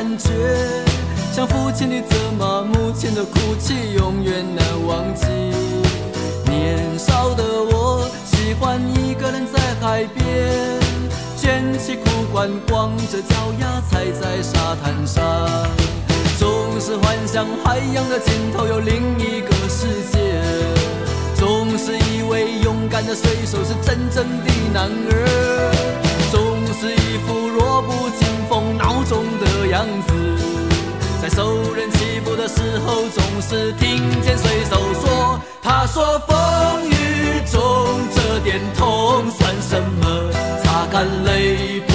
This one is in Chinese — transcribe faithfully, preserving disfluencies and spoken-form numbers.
觉，像父亲的责骂，母亲的哭泣，永远难忘记。年少的我喜欢一个人在海边，卷起裤管，光着脚丫踩在沙滩上，总是幻想海洋的尽头有另一个世界，总是以为勇敢的水手是真正的男儿，总是一副弱不禁风孬种的样子，在受人欺负的时候总是听见水手说，他说风雨中这点痛算什么，擦干泪